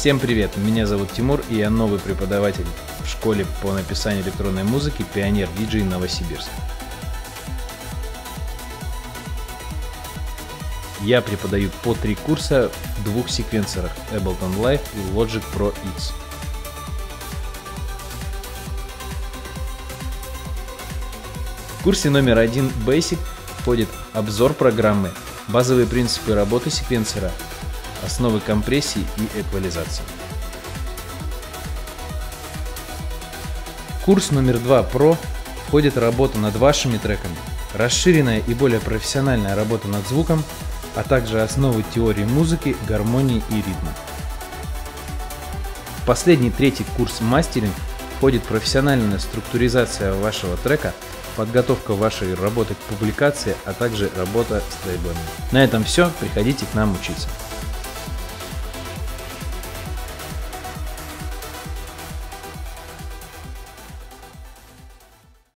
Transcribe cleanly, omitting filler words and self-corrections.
Всем привет, меня зовут Тимур, и я новый преподаватель в школе по написанию электронной музыки Pioneer DJ Новосибирск. Я преподаю по 3 курса в 2 секвенсорах Ableton Live и Logic Pro X. В курсе номер 1 Basic входит обзор программы, базовые принципы работы секвенсора, основы компрессии и эквализации. В курс номер 2 Pro входит работа над вашими треками, расширенная и более профессиональная работа над звуком, а также основы теории музыки, гармонии и ритма. В последний третий курс мастеринг входит профессиональная структуризация вашего трека, подготовка вашей работы к публикации, а также работа с лейблами. На этом все, приходите к нам учиться.